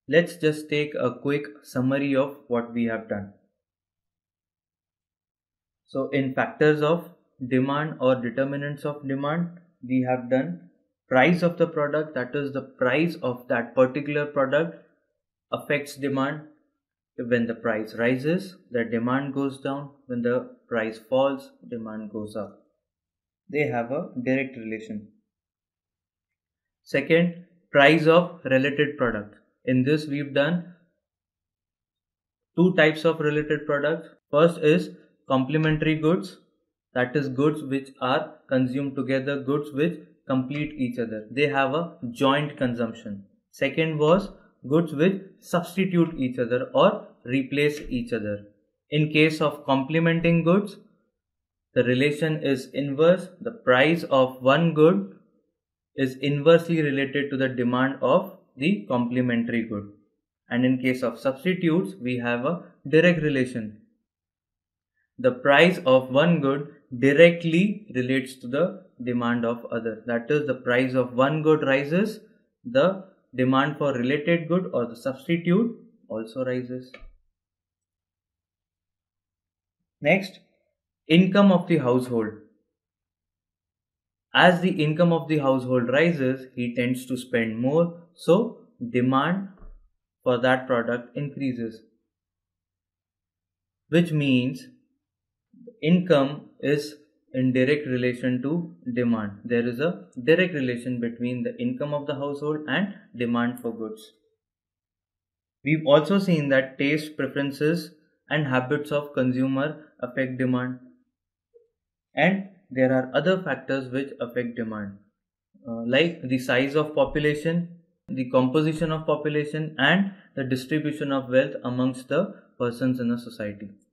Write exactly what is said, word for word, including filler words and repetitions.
Let's just take a quick summary of what we have done. So in factors of demand or determinants of demand, we have done price of the product, that is the price of that particular product affects demand. When the price rises, the demand goes down. When the price falls, demand goes up. They have a direct relation. Second, price of related product. In this we've done two types of related products. First is complementary goods, that is goods which are consumed together, goods which complete each other. They have a joint consumption. Second was goods which substitute each other or replace each other. In case of complementing goods, the relation is inverse. The price of one good is inversely related to the demand of the complementary good. And in case of substitutes, we have a direct relation. The price of one good directly relates to the demand of other. That is, the price of one good rises, the demand for related good or the substitute also rises. Next, income of the household. As the income of the household rises, he tends to spend more, so demand for that product increases, which means income is in direct relation to demand. There is a direct relation between the income of the household and demand for goods. We've also seen that taste, preferences and habits of consumer affect demand, and there are other factors which affect demand, uh, like the size of population, the composition of population and the distribution of wealth amongst the persons in a society.